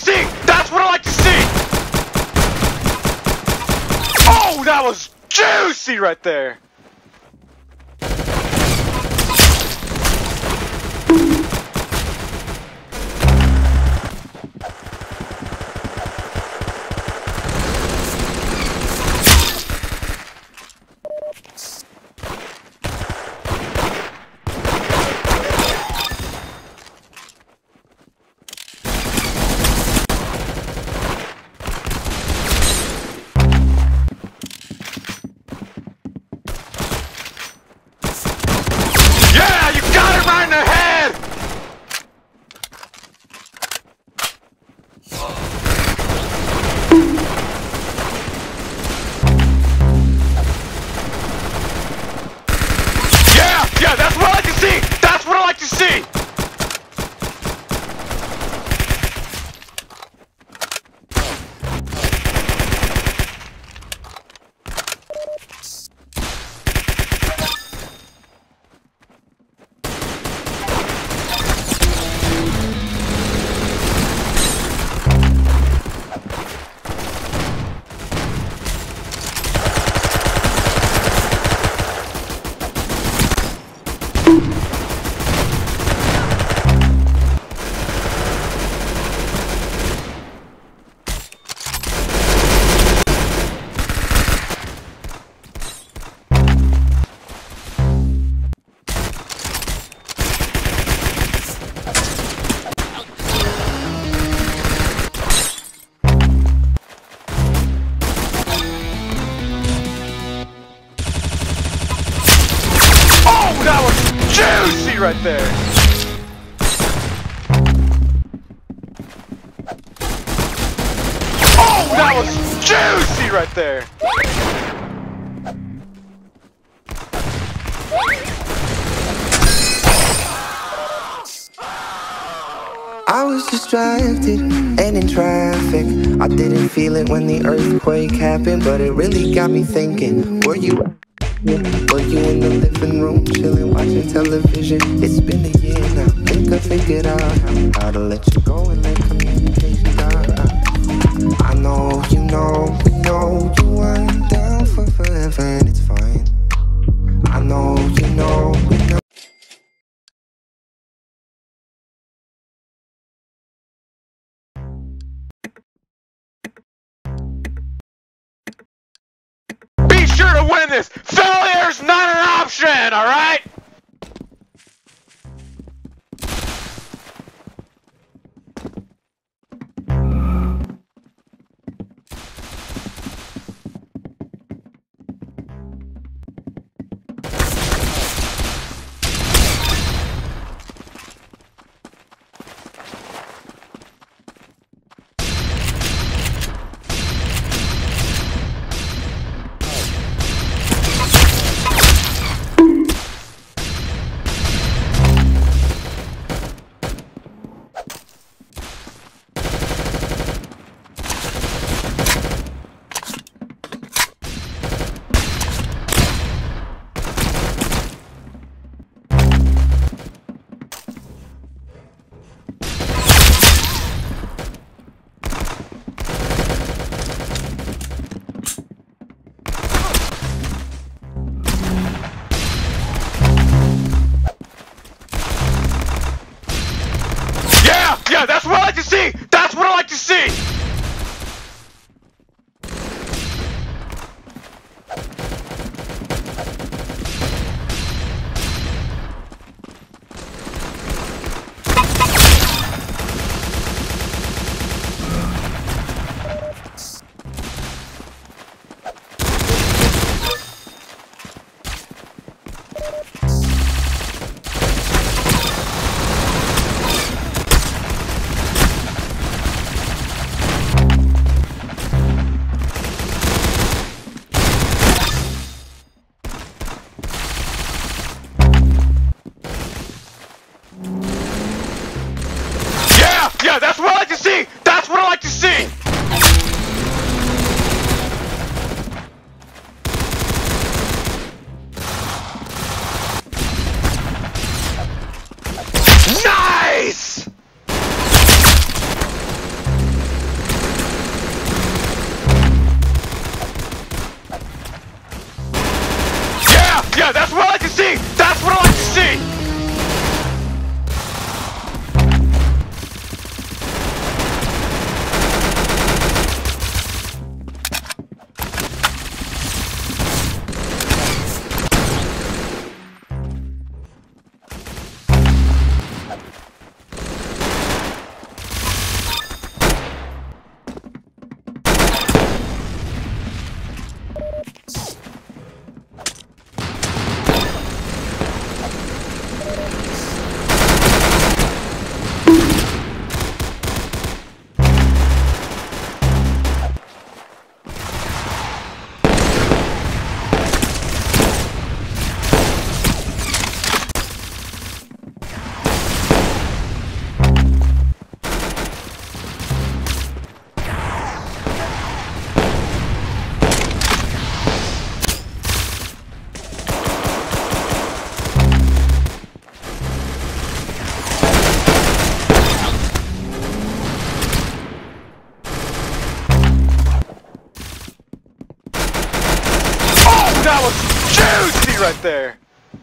see! That's what I like to see! Oh, that was juicy right there! Yeah, that's what I like to see! That's what I like to see! That was juicy right there! Oh, that was juicy right there! I was distracted and in traffic. I didn't feel it when the earthquake happened, but it really got me thinking. Were you in the living room, chilling, watching television? It's been a year now. Think I figured out how to let you go and let communication die. I know, we know you weren't down for forever, and it's fine. I know, we know. Be sure to win this! Failure's not an option, alright? Yeah, that's what I like to see! That's what I like to see! Yeah, that's what I like to see! That's what I like to see! That was juicy right there!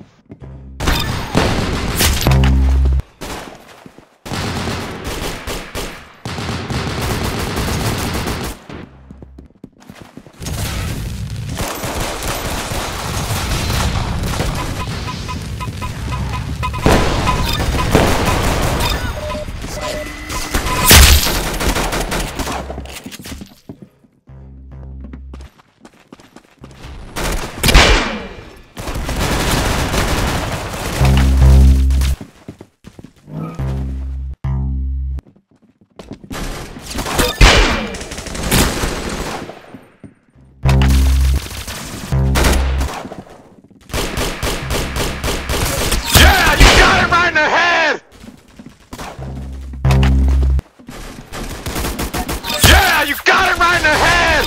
You got it right in the head!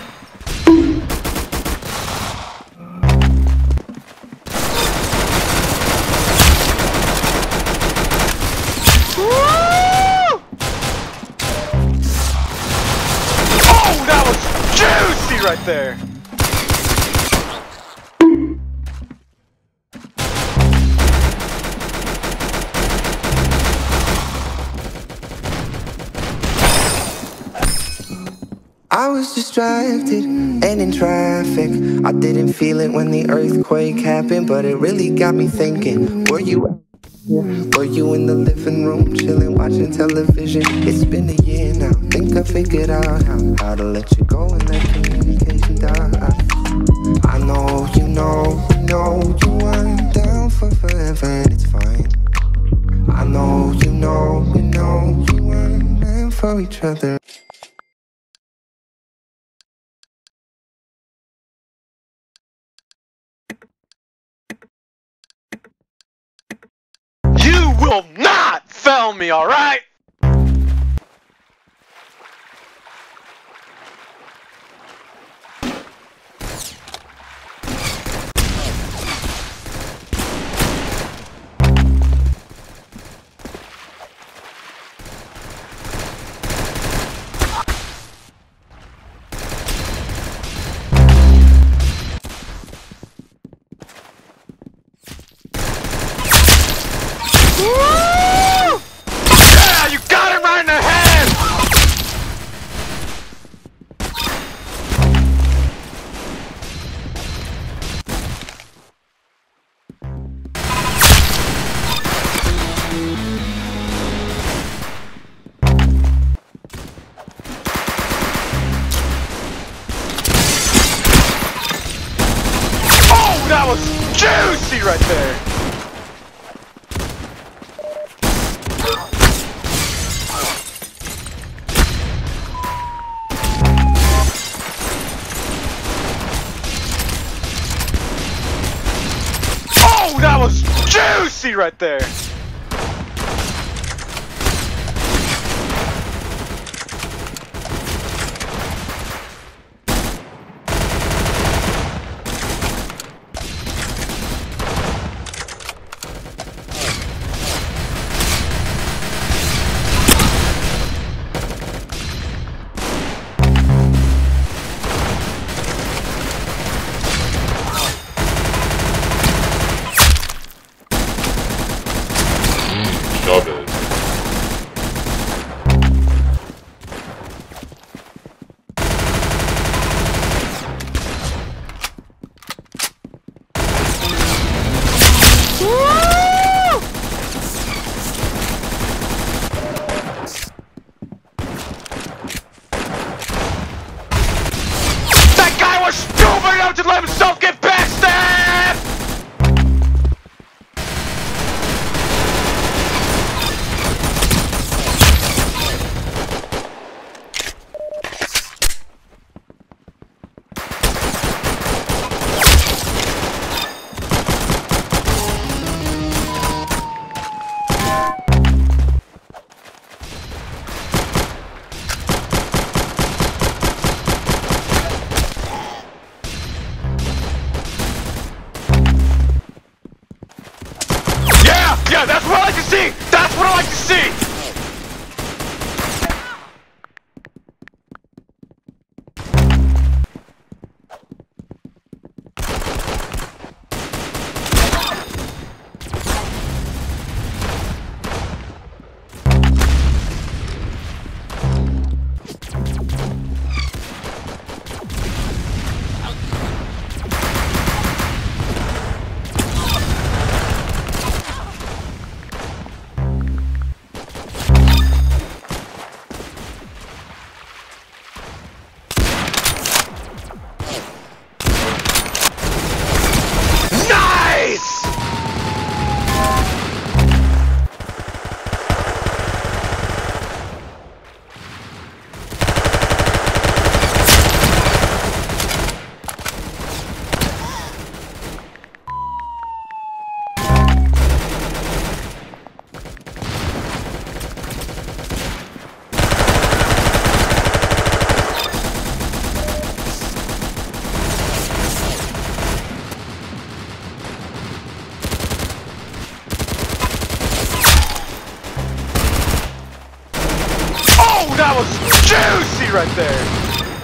Woo! Oh, that was juicy right there! I was distracted and in traffic. I didn't feel it when the earthquake happened, but it really got me thinking. Were you in the living room chilling, watching television? It's been a year now. Think I figured out how to let you go and let communication die. I know you weren't down for forever, and it's fine. I know you weren't meant for each other. You will not fail me, alright? Yeah, you got it right in the head! Oh, that was juicy right there! Oh, that was juicy right there! Yeah, that's what I like to see! That's what I like to see! That was juicy right there!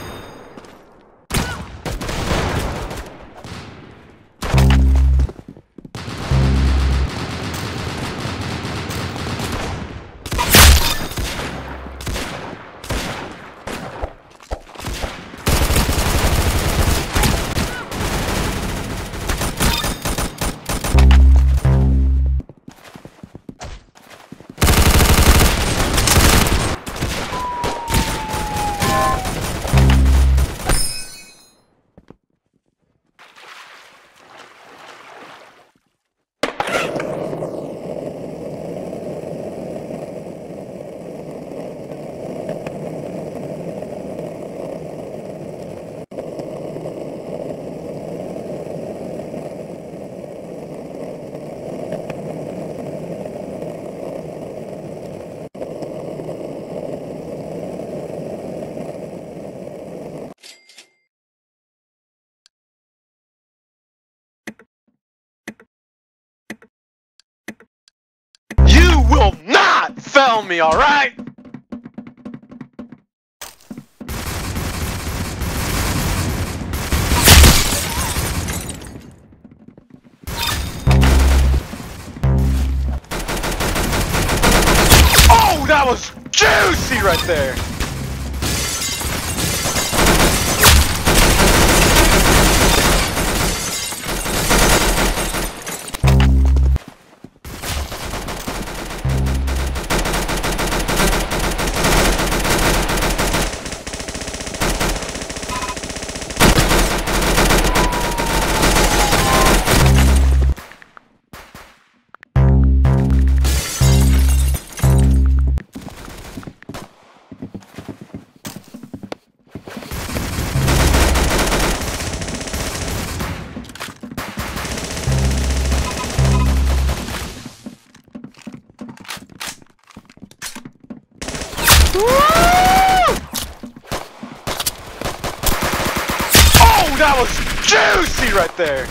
You will not fail me, alright? Oh, that was juicy right there! Oh, that was juicy right there!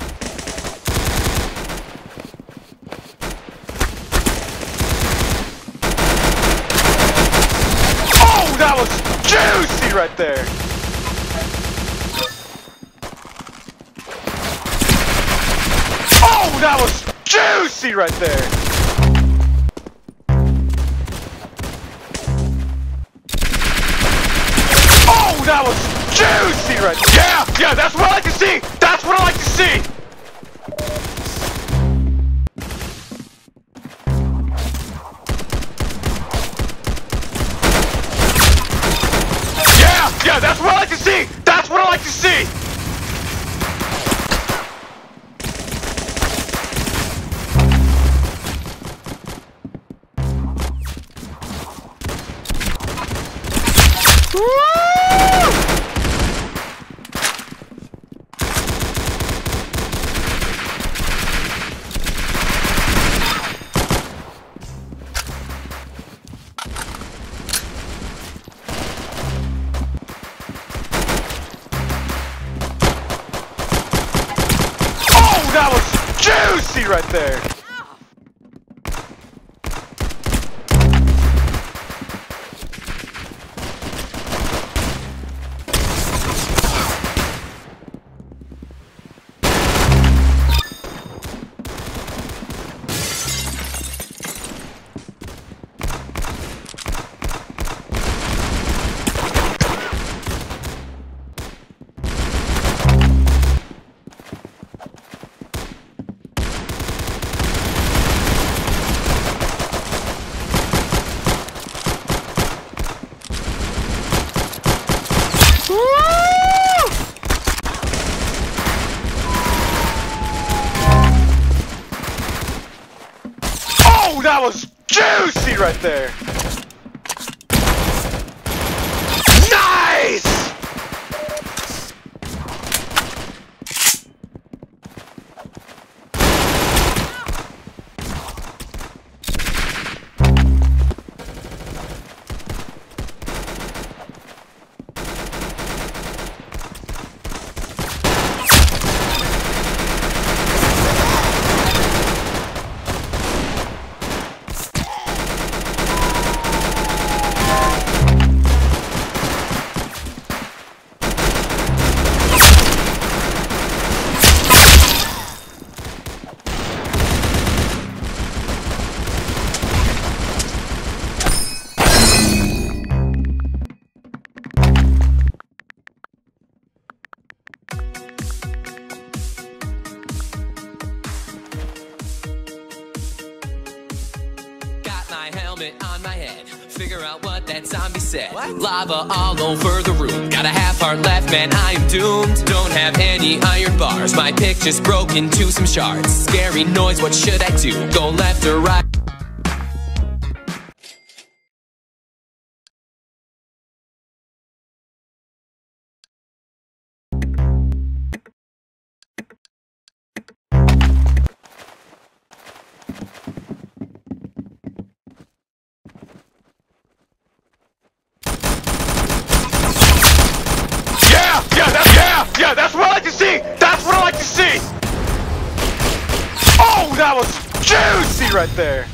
Oh, that was juicy right there! Oh, that was juicy right there! Oh, that was juicy right there! Yeah, that's what I like to see! That's what I like to see! Yeah, that's what I like to see! That's what I like to see! That was juicy right there! that was juicy right there! Nice! On my head, figure out what that zombie said. What? Lava all over the room. Got a half heart left, man, I am doomed. Don't have any iron bars. My pick just broke into some shards. Scary noise, what should I do? Go left or right? Yeah, that's what I like to see! That's what I like to see! Oh, that was juicy right there!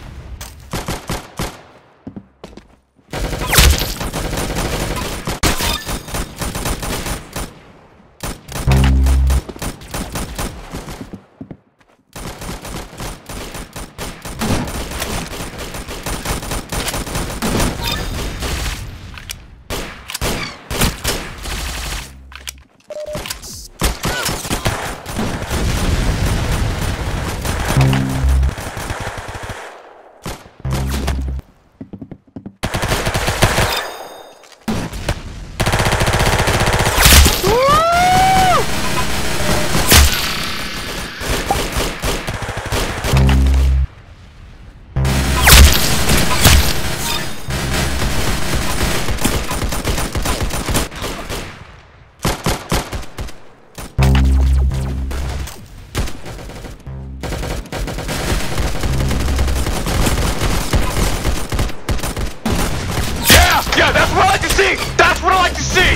Yeah, that's what I like to see! That's what I like to see!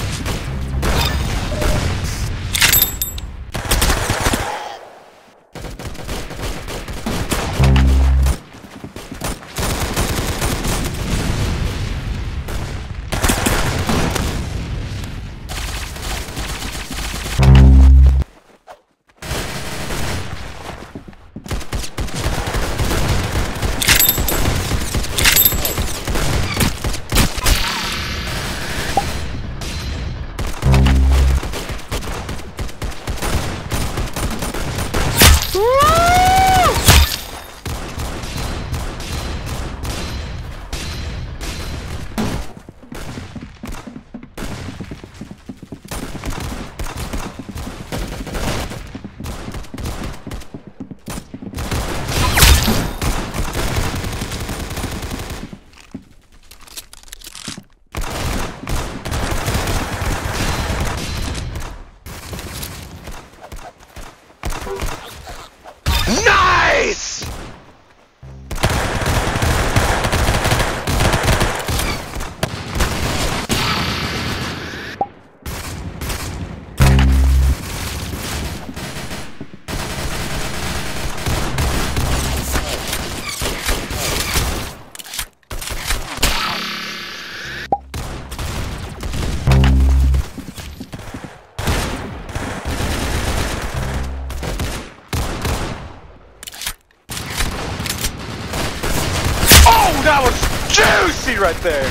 Nice! That was juicy right there!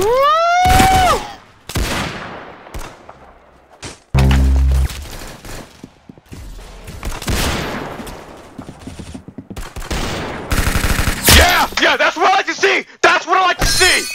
Yeah, that's what I like to see! That's what I like to see!